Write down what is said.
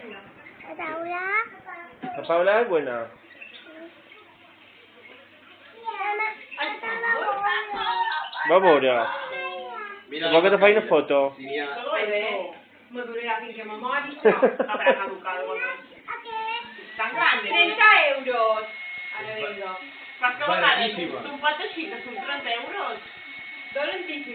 La Paula es buena. Va a veure. Suposo que te faig una foto. Me durará fin que me mori, habrá caducado. Tan grande, 30 euros. A ver, venga. Son 4 chicas, son 30 euros. Dolentísimo.